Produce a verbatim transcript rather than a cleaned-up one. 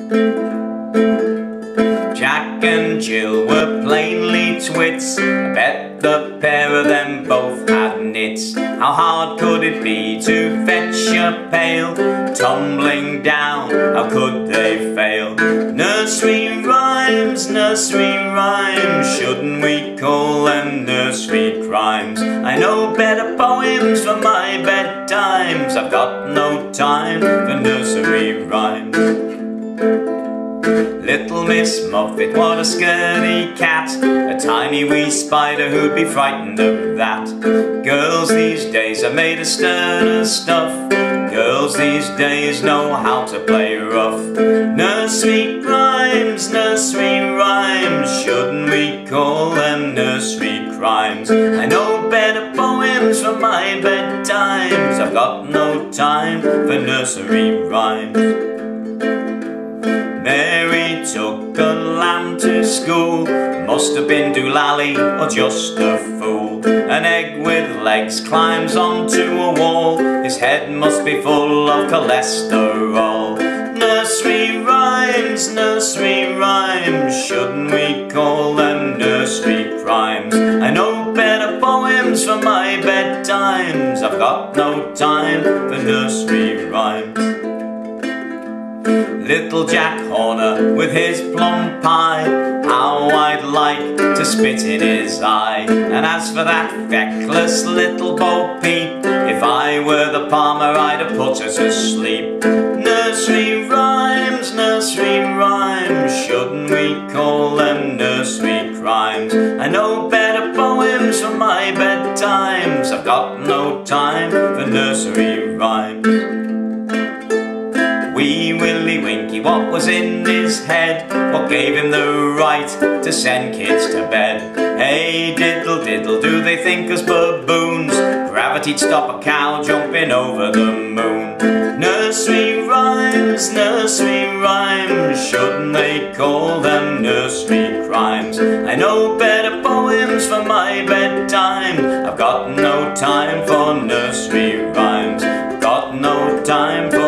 Jack and Jill were plainly twits. I bet the pair of them both had nits. How hard could it be to fetch a pail? Tumbling down, how could they fail? Nursery rhymes, nursery rhymes, shouldn't we call them nursery crimes? I know better poems for my bedtimes. I've got no time for nursery rhymes. Little Miss Muffet, what a scaredy cat, a tiny wee spider who'd be frightened of that. Girls these days are made of sterner stuff. Girls these days know how to play rough. Nursery rhymes, nursery rhymes, shouldn't we call them nursery crimes? I know better poems for my bedtimes. I've got no time for nursery rhymes. Mary took a lamb to school. Must have been doolally or just a fool. An egg with legs climbs onto a wall. His head must be full of cholesterol. Nursery rhymes, nursery rhymes, shouldn't we call them nursery crimes? I know better poems for my bedtimes. I've got no time for nursery rhymes. Little Jack Horner with his plum pie, how I'd like to spit in his eye. And as for that feckless Little Bo Peep, if I were the palmer I'd have put her to sleep. Nursery rhymes, nursery rhymes, shouldn't we call them nursery crimes? I know better poems for my bedtimes. I've got no time for nursery rhymes. Wee Willie Winky, what was in his head? What gave him the right to send kids to bed? Hey diddle diddle, do they think us baboons? Gravity'd stop a cow jumping over the moon. Nursery rhymes, nursery rhymes, shouldn't they call them nursery crimes? I know better poems for my bedtime. I've got no time for nursery rhymes. Got no time for